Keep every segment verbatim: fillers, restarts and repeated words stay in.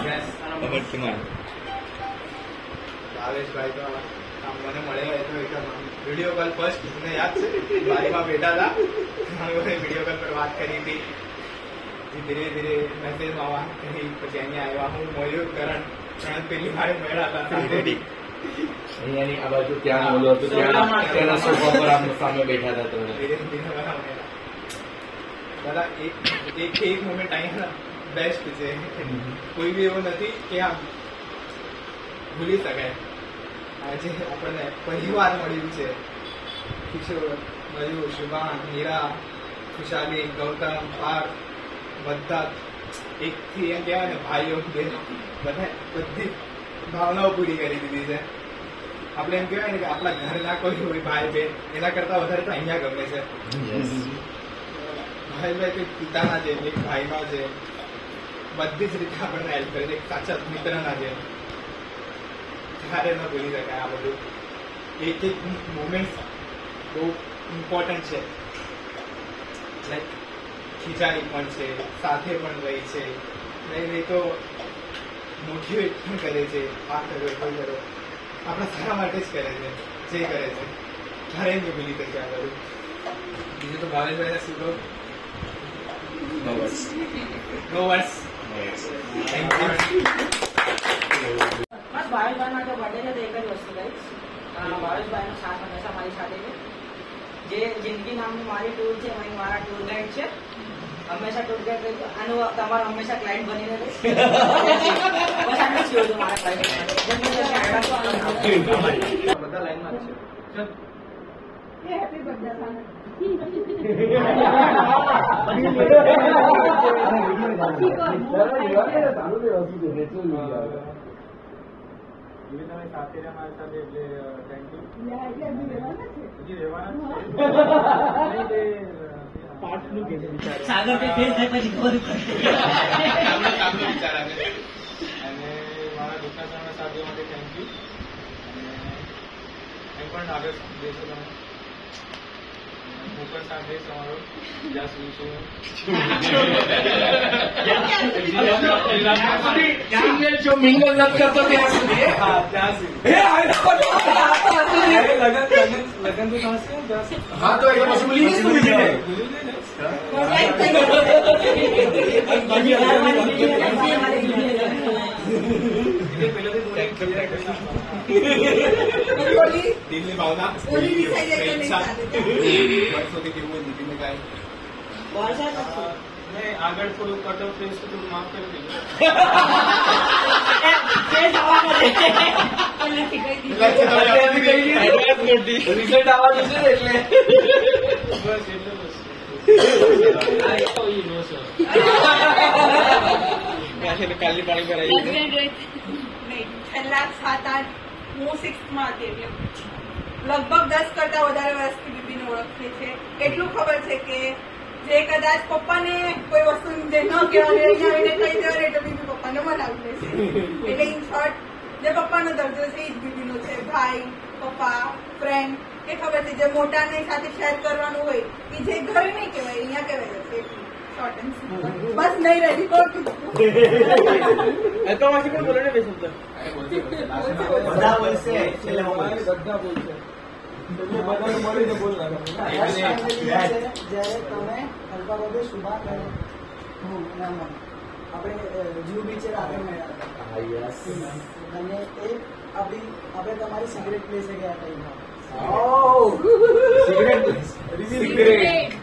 ભાવેશભાઈ તો મને મળેલા એ તો એકદમ વિડીયો કોલ ફર્સ્ટ મને યાદ છે બારીમાં બેઠા હતા વિડીયો કોલ પર વાત કરી હતી ધીરે ધીરે મેસેજમાં વાત કરી પછી અહીંયા આવ્યા હું મયુર કરણ ત્રણ પેલી મારે મળ્યા હતા અહીંયાની આ બાજુ ત્યાં બોલો હતું ત્યાં તેના સોફા પર આમ સામે બેઠા હતા તમે ધીરે ધીરે બધા મળ્યા દાદા એક એક એક મોમેન્ટ અહીંયા બેસ્ટ છે કોઈ બી એવું નથી કે આમ ભૂલી શકાય આજે આપણને પરિવાર મળ્યું છે કિશોર મયુર શુભાન હીરા ખુશાલી ગૌતમ પાર્થ બધા એકથી એમ કહેવાય ને ભાઈઓ બહેનો બધા બધી ભાવનાઓ પૂરી કરી દીધી છે આપણે એમ કહેવાય ને કે આપણા ઘરના કોઈ હોય ભાઈ બેન એના કરતા વધારે તો અહીંયા ગમે છે ભાઈ ભાઈ કોઈ પિતાના છે એક ભાઈમાં છે બધી જ રીતે આપણને હેલ્પ કરે છે એક સાચા મિત્રના છે ત્યારે ન ભૂલી શકાય આ બધું એક એક મુમેન્ટ બહુ ઇમ્પોર્ટન્ટ છે લાઈક ખીચાણી પણ છે સાથે પણ રહી છે નહીં નહીં તો મોટિવેટ પણ કરે છે આ કરો એ કરો આપણા સારા માટે જ કરે છે જે કરે છે ક્યારેય નહીં ભૂલી શકે આ બધું બીજું તો ભાવેશભાઈને શું કહું no words no words thank you બસ ભાવેશભાઈ માટે બર્થડે છે તો એક જ વસ્તુ કહીશ ભાવેશભાઈનો સાથ હંમેશા મારી સાથે છે જે જિંદગી નામની મારી ટૂર છે એમાં મારા ટૂર ગાઈડ છે હંમેશા ટૂર ગાઈડ રહીશું આનું તમારો હંમેશા ક્લાયન્ટ બનીને રહીશ બસ આટલું જ કહ્યું મારા ક્લાયન્ટ બધા લાઈનમાં છે હેપી બર્થડે તમે સાથે રહ્યા મારી સાથે એટલે થેન્ક યુ હજી રહેવાના સાગર કે ફેર થાય પછી ખબર વિચાર આવે અને મારા દુઃખના સમયમાં સાથીઓ માટે થેન્ક યુ અને એમ પણ આગળ દેશો તમે હું પણ સાથ દઈશ તમારો જ્યાં સુધી છું મિંગલ નથી કરતો ત્યાં સુધી હા ત્યાં સુધી લગન તો થશે હા તો એ પછી ભૂલી ગઈ ભૂલી ગઈ દિલની ભાવના વર્ષોથી કેવું નીતિને કાંઈ મેં આગળ થોડું કટ ઓફ થઈશ તો થોડું માફ કરી દેજો રિઝલ્ટ આવવા જશે ને એટલે બસ એટલે બસ કાલની પાણી કરાવી છેલ્લા સાત આઠ હું સિક્સમાં હતી એટલે લગભગ દસ કરતા વધારે વર્ષથી બીબીને ઓળખીએ છે એટલું ખબર છે કે જે કદાચ પપ્પાને કોઈ વસ્તુ જે ન કહેવાની અહીંયા આવીને કહી દેવાની એટલે બીબી પપ્પાને મનાવી લેશે એટલે ઇન શોર્ટ જે પપ્પાનો દરજ્જો છે એ જ બીબીનો છે ભાઈ પપ્પા ફ્રેન્ડ એ ખબર છે જે મોટાને સાથે શેર કરવાનું હોય એ જે ઘરે નહીં કહેવાય અહીંયા કહેવાય છે શોર્ટ એન્ડ બસ નહીં રેડી કરતું તો માંથી પણ બોલે ને બે શબ્દ બધા બોલશે છેલ્લે બધા બોલશે જયારે તમે હલકા બાબે શુભા કરે આપણે જીવ બીચે આગળ મળ્યા અને એ આપણી આપણે તમારી સિગરેટ પ્લેસે ગયા સિગરેટ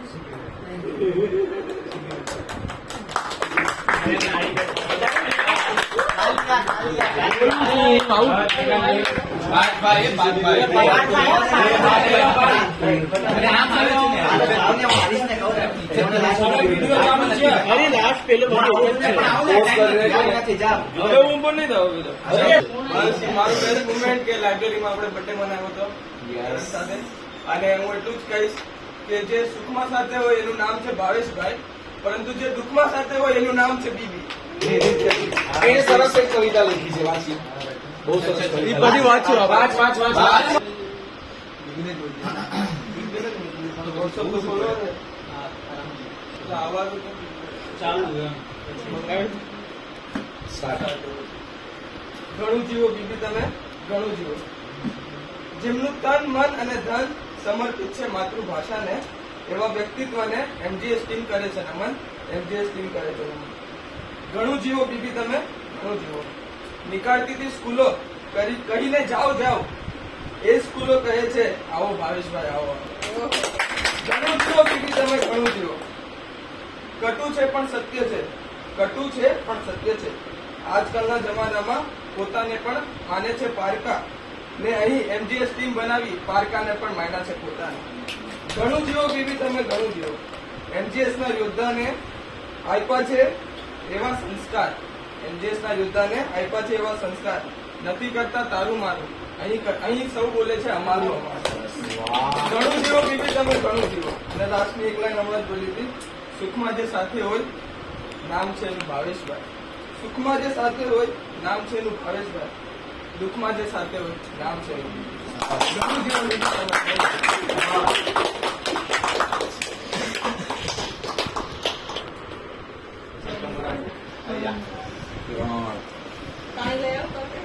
લાઇબ્રેરીમાં આપણે બર્થડે મનાવ્યો હતો સાથે અને હું એટલું જ કહીશ કે જે સુખમાં સાથે હોય એનું નામ છે ભાવેશભાઈ પરંતુ જે દુઃખમાં સાથે હોય એનું નામ છે બીબી એ સરસ એક કવિતા લખી છે વાંચી બહુ સરસ બધી વાંચ્યો વાંચ વાંચ વાંચ આવાજ ચાલુ ઘણું જીવો બીબી તમે ઘણું જીવો. જેમનું તન મન અને ધન સમર્પિત છે માતૃભાષાને, એવા વ્યક્તિત્વને એમજીએસ ટીમ કરે છે નમન. એમજીએસ ટીમ કરે છે નમન. ઘણું જીવો બીબી તમે ઘણું જીવો. નીકાળતી હતી સ્કૂલો કરી કહીને જાઓ જાઓ, એ સ્કૂલો કહે છે આવો ભાવેશભાઈ આવો. ઘણું જીવો બીબી તમે ઘણું જીવો. કટુ છે પણ સત્ય છે, કટુ છે પણ સત્ય છે. આજકાલના જમાનામાં પોતાને પણ માને છે પારકા, ને અહીં એમજીએસ ટીમ બનાવી પારકાને પણ માન્યા છે પોતાને. ઘણું જીવો બીબી તમે ઘણું જીવો. એમજીએસ ના યોદ્ધાને આપ્યા છે એવા સંસ્કાર, એમજીએસ ના યોદ્ધાને આપ્યા છે એવા સંસ્કાર. નથી કરતા તારું મારું, અહીં અહીં સૌ બોલે છે અમારું અમારું. ઘણું જીવો બીબી તમે ઘણું જીવો. અને લાસ્ટની એક લાઈન હમણાં જ બોલી હતી, સુખમાં જે સાથે હોય નામ છે એનું ભાવેશભાઈ. સુખમાં જે સાથે હોય નામ છે એનું ભાવેશભાઈ, દુઃખમાં જે સાથે હોય નામ છે એનું. ઘણું જીવો બીબી તમે ઘણું જીવો. કાંઈ લઈ આવો તમે.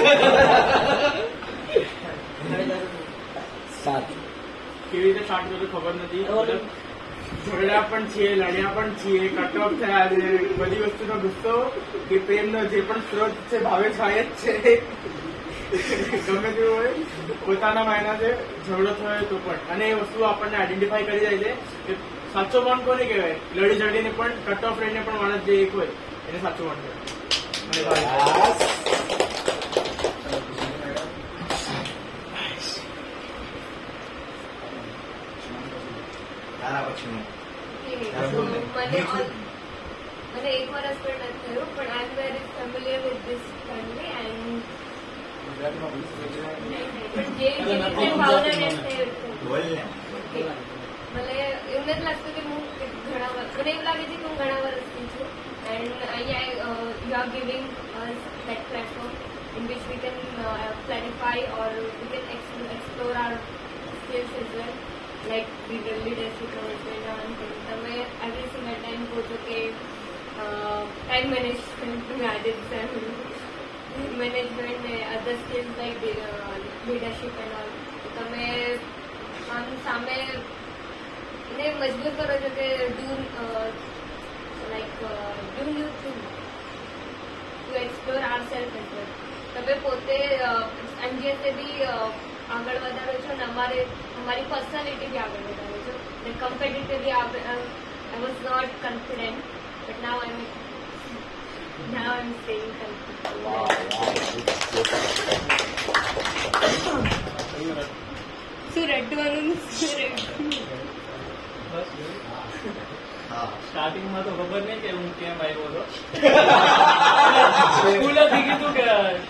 સાત. કેવી રીતે સ્ટાર્ટ કર્યું ખબર નથી. જોડ્યા પણ છીએ, લડ્યા પણ છીએ, કટઓફ થયા છે. બધી વસ્તુનો ગુસ્સો કે પ્રેમનો જે પણ સ્ત્રોત છે ભાવેશભાઈ જ છે. ગમે તેવું હોય પોતાના માયના છે, ઝઘડો થયો તો પણ. અને એ વસ્તુ આપણને આઈડેન્ટિફાઈ કરી જાય છે કે સાચો બોન્ડ કોને કહેવાય. લડી ઝડીને પણ કટ ઓફ રહીને પણ માણસ જે એક હોય એને સાચો બોન્ડ કહેવાય. મને એક વર્ષ પણ નથી થયું, પણ I am very familiar with this family and જે રીતે ભાવના મને એવું નથી લાગતું કે હું ઘણા વર્ષ મને એવું લાગે છે કે હું ઘણા વર્ષથી છું. એન્ડ અહીંયા you are giving us that platform in which we can clarify or we can explore our skills as well. Like leadership management તમે એવરી સિંગલ ટાઈમ કહો છો કે ટાઈમ મેનેજમેન્ટ આજે મેનેજમેન્ટ ને other skills like leadership and all. તમે આમ સામે એને મજબૂર કરો છો કે do like do you think to explore our self as well. તમે પોતે એમજીએસએ બી આગળ વધારો છો ને અમારે અમારી પર્સનાલિટી બી આગળ વધારો છો. ને competitively I was not confident but now I am now I am staying confident. શું રટવાનું સ્ટાર્ટિંગમાં તો ખબર નહીં કે હું કેમ આવ્યો હતો. સ્કૂલેથી કીધું કે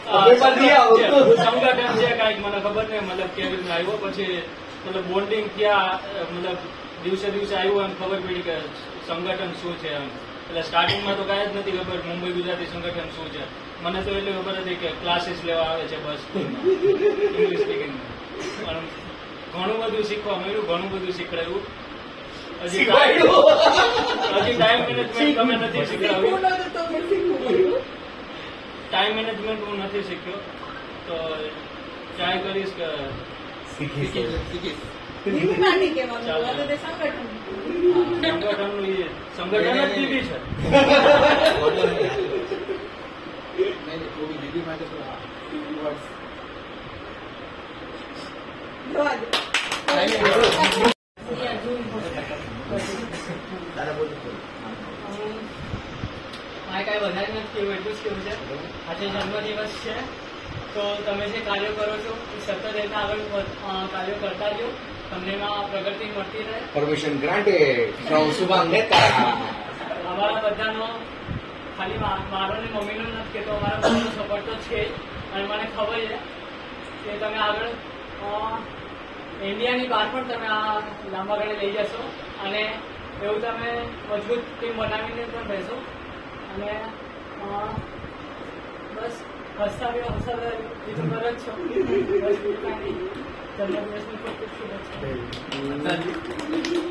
સંગઠન છે કાંઈક, મને ખબર નહીં મતલબ કેવી રીતના આવ્યો. પછી મતલબ બોન્ડિંગ ક્યાં મતલબ દિવસે દિવસે આવ્યું એમ ખબર પડી કે સંગઠન શું છે એમ. એટલે સ્ટાર્ટિંગમાં તો કાંઈ જ નથી ખબર મુંબઈ ગુજરાતી સંગઠન શું છે. મને તો એટલી ખબર હતી કે ક્લાસીસ લેવા આવે છે બસ ઇંગ્લિશ સ્પીકિંગ. પણ ઘણું બધું શીખવા મળ્યું, ઘણું બધું શીખડાયું. હજી હજી ટાઈમ મેનેજમેન્ટ તમે નથી શીખડાવ્યું. ટાઈમ મેનેજમેન્ટ હું નથી શીખ્યો, તો ટ્રાય કરીશ કે શીખીશ. નથી કહેવાનું તે સંગઠન સંગઠનનું એ સંગઠન જ બીબી છે. જોવા દે. મારે કાંઈ વધારે નથી કેવું, એટલું જ કેવું છે. આજે જન્મદિવસ છે તો તમે જે કાર્યો કરો છો એ સતત રહેતા આગળ કાર્યો કરતા જો, તમને એમાં પ્રગતિ મળતી રહે. પરમિશન ગ્રાન્ટેડ ફ્રોમ શુભાંગ નેતા. અમારા બધાનો ખાલી મારો ને મમ્મીનો નથી કહેતો, અમારા બધાનો સપોર્ટ તો છે જ. અને મને ખબર છે કે તમે આગળ ઇન્ડિયાની બહાર પણ તમે આ લાંબા ગાળે લઈ જશો અને એવું તમે મજબૂત ટીમ બનાવીને પણ રહેશો. અને બસ હસતા બી હસતા બીજું કરો જ છો. બસ જન્મદિવસની ખૂબ ખૂબ શુભેચ્છા. ઘણું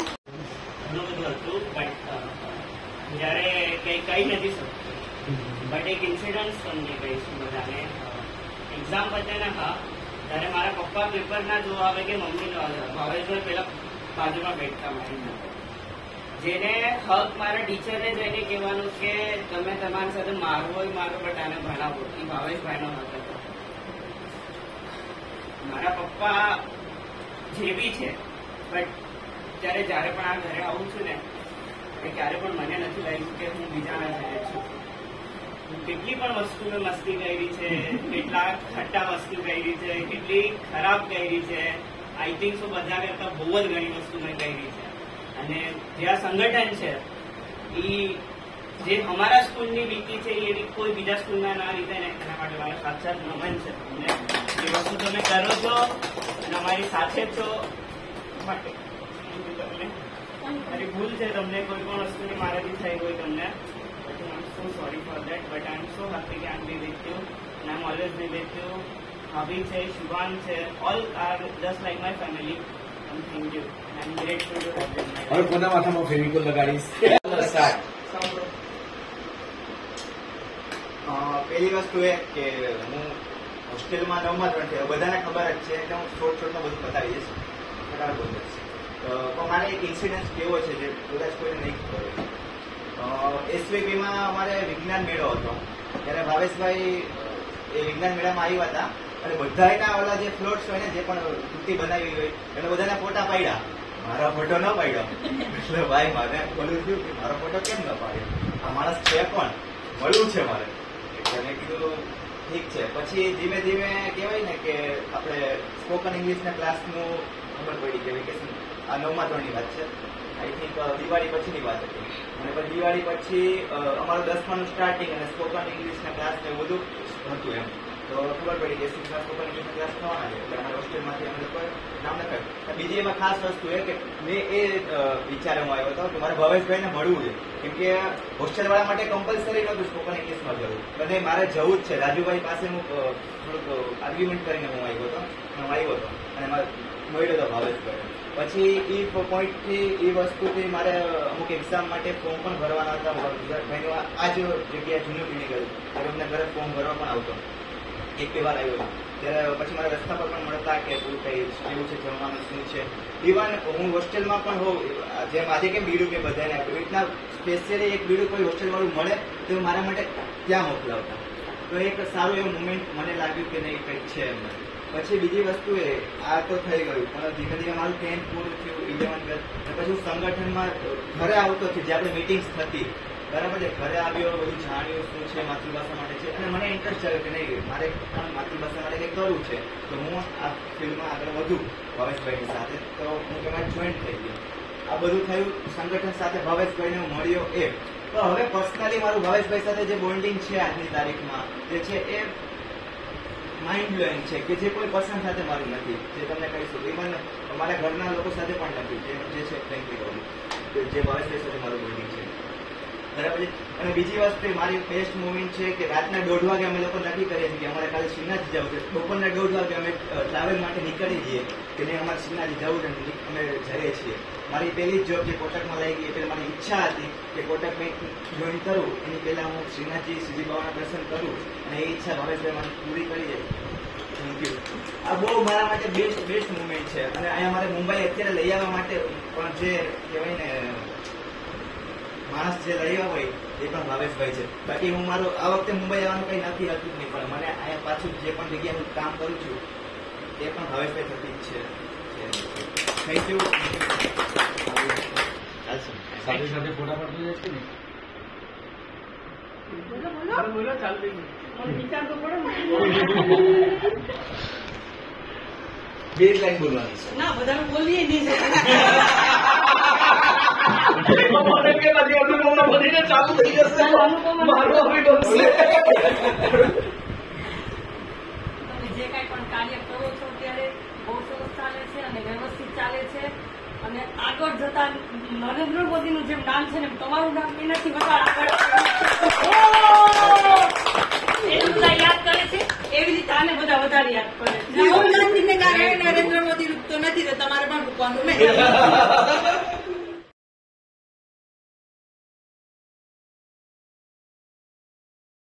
બધું હતું બટ જયારે કઈ કઈ નથી શકતું બટ એક ઇન્સિડન્સ તમને કહીશું બધાને. એક્ઝામ પતે હા ત્યારે મારા પપ્પા પેપર ના જોવા આવે કે મમ્મી ભાવેશભાઈ પેલા બાજુમાં બેઠતા મારી, જેને હક મારા ટીચરને જઈને કહેવાનું કે તમે તમારી સાથે મારવો હોય મારો બટ આને ભણાવો, એ ભાવેશભાઈનો હક હતો. મારા પપ્પા જે બી છે બટ ત્યારે જયારે પણ આ ઘરે આવું છું ને એ ક્યારે પણ મને નથી લાગ્યું કે હું બીજાના ઘરે છું. કેટલી પણ વસ્તુ મેં મસ્તી કરી છે, કેટલા ખટ્ટા વસ્તુ કરી છે, કેટલી ખરાબ કરી છે. આઈ થિંક સો બધા કરતા બહુ જ ઘણી વસ્તુ મેં કરી છે. અને જે આ સંગઠન છે એ જે અમારા સ્કૂલની વીતી છે એવી કોઈ બીજા સ્કૂલના ના રીતે ને એના માટે મારા સાક્ષાત નમન છે તમને. એ વસ્તુ તમે કરો છો અને અમારી સાથે છો માટે તમને મારી ભૂલ છે, તમને કોઈ પણ વસ્તુની મારાથી થઈ હોય તમને. So sorry for that, but I'm so happy that I'm with you and I'm always with you. Bhabhi છે, Shubhan છે, all are just like my family. And thank you. And I'm grateful to have them. હવે કોના માથામાં ફેવિકોલ લગાડીશ? પહેલી વસ્તુ એ કે હું હોસ્ટેલમાં નવમાં ધોરણ છે, બધાને ખબર જ છે એટલે હું શોર્ટ શોર્ટમાં બધું બતાવી દઈશ. ફટાફટ બોલ દઈશ. તો મારે એક ઇન્સિડન્સ કેવો છે જે કદાચ કોઈને નહીં ખબર હોય. એસવીપીમાં અમારે વિજ્ઞાન મેળો હતો ત્યારે ભાવેશભાઈ એ વિજ્ઞાન મેળામાં આવ્યા હતા અને બધાના ઓલા જે ફ્લોટ્સ હોય ને જે પણ તૂટી બનાવી હોય એને બધાના ફોટા પાડ્યા. મારો ફોટો ન પાડ્યો એટલે ભાઈ મારે બોલું થયું કે મારો ફોટો કેમ ન પાડ્યો, આ માણસ છે કોણ, મળવું છે મારે. એટલે મેં કીધું ઠીક છે. પછી ધીમે ધીમે કહેવાય ને કે આપણે સ્પોકન ઇંગ્લિશના ક્લાસનું ખબર પડી કે વેકેશન આ નવમા ધોરણની વાત છે, આઈ થિંક દિવાળી પછીની વાત હતી. અને પછી દિવાળી પછી અમારું દસમાનું સ્ટાર્ટિંગ અને સ્પોકન ઇંગ્લિશના ક્લાસ ને બધું હતું એમ. તો ખબર પડી કે સ્પોકન ઇંગ્લિશના ક્લાસ થવાના છે એટલે અમારા હોસ્ટેલમાંથી અમે લોકો નામ લખાયું. બીજી એમાં ખાસ વસ્તુ એ કે મેં એ વિચારે હું આવ્યો હતો કે મારે ભાવેશભાઈને મળવું છે, કેમ કે હોસ્ટેલવાળા માટે કમ્પલસરી નહોતું સ્પોકન ઇંગ્લિશમાં જવું, બધે મારે જવું જ છે. રાજુભાઈ પાસે હું થોડુંક આર્ગ્યુમેન્ટ કરીને હું આવ્યો હતો હું આવ્યો હતો અને મારે મળ્યો હતો ભાવેશભાઈ. પછી એ પોઈન્ટથી એ વસ્તુથી મારે અમુક એક્ઝામ માટે ફોર્મ પણ ભરવાના હતા. આ જ જગ્યાએ જૂનું પીણી ગયું ત્યારે અમને ઘરે ફોર્મ ભરવા પણ આવતો, એક બે વાર આવ્યો ત્યારે. પછી મારા રસ્તા પર પણ મળતા કે તું કઈ કેવું છે, જમવાનું શું છે. ઇવન હું હોસ્ટેલમાં પણ હોઉં, જેમ આજે કેમ બીડું કે બધાને એવી રીતના સ્પેશિયલી એક બીડું કોઈ હોસ્ટેલવાળું મળે તો મારા માટે ત્યાં મોકલાવતા. તો એક સારું એવું મુમેન્ટ મને લાગ્યું કે નહીં કંઈક છે એમ. પછી બીજી વસ્તુ એ આ તો થઈ ગયું પણ ધીમે ધીમે મારું ટેન્થ પૂરું થયું, ઇલેવન ટ્વેલ્થ પછી હું સંગઠનમાં ઘરે આવતો થયો, જે આપણે મિટિંગ્સ થતી બરાબર છે. ઘરે આવ્યો, બધું જાણ્યું શું છે માતૃભાષા માટે છે અને મને ઇન્ટરેસ્ટ આવ્યો કે નહીં મારે પણ માતૃભાષા માટે કંઈક કરવું છે. તો હું આ ફિલ્ડમાં આગળ વધુ ભાવેશભાઈની સાથે, તો હું તેમાં જોઈન્ટ થઈ ગયો. આ બધું થયું સંગઠન સાથે ભાવેશભાઈને હું મળ્યો એ. તો હવે પર્સનલી મારું ભાવેશભાઈ સાથે જે બોન્ડિંગ છે આજની તારીખમાં જે છે એ માઇન્ડ બ્લોઈંગ છે કે જે કોઈ પર્સન સાથે મારું નથી, જે તમને કહીશું. ઇવન અમારા ઘરના લોકો સાથે પણ નથી, જે છે ફ્રેન્કલી કહું જે ભાવેશભાઈ સાથે મારું બોન્ડિંગ છે બરાબર છે. અને બીજી વસ્તુ મારી બેસ્ટ મુવમેન્ટ છે કે રાતના દોઢ વાગે અમે લોકો નક્કી કરીએ છીએ કે અમારે કાલે શ્રીનાથ જવું છે. બપોરના દોઢ વાગે અમે ટ્રાવેલ માટે નીકળી જઈએ કે નહીં અમારે શ્રીનાથ જવું છે, અમે જઈએ છીએ. મારી પહેલી જ જોબ જે કોટકમાં લઈ ગઈ એટલે મારી ઈચ્છા હતી કે કોટક બેંક જોઈન કરું, એની પહેલા હું શ્રીનાથજી શ્રીજી બાબાના દર્શન કરું અને એ ઈચ્છા ભાવેશભાઈ મને પૂરી કરી જાય. Thank you. આ બહુ મારા માટે બેસ્ટ બેસ્ટ મુવમેન્ટ છે. અને અહીંયા મારે મુંબઈ અત્યારે લઈ આવવા માટે પણ જે કહેવાય ને માણસ જે લઈ આવ્યો હોય એ પણ ભાવેશભાઈ છે. બાકી હું મારું આ વખતે મુંબઈ આવવાનું કંઈ નથી હતું જ નહીં, પણ મને અહીંયા પાછું જે પણ જગ્યાએ હું કામ કરું છું એ પણ ભાવેશભાઈ થતી જ છે. Thank you. સાથે સાથે ફોટા પાડતો જશે ને બોલો બોલો ચાલતી વિચાર તો પડે ને. બે લાઈન બોલવાની છે ના બધાને બોલીએ નહીં ચાલુ થઈ જશે મારું હવે ગમશે. તમે જે કાંઈ પણ કાર્ય કરો છો ત્યારે બહુ સરસ ચાલે છે અને વ્યવસ્થિત ચાલે છે. અને આગળ જતા નરેન્દ્ર મોદીનું જેમ નામ છે ને તમારું નામ એનાથી વધારે આગળ બધા યાદ કરે છે એવી રીતે આને બધા વધારે યાદ કરે છે. રાહુલ ગાંધીને કારણે નરેન્દ્ર મોદી રૂપતો નથી તો તમારે પણ રૂપવાનું મેં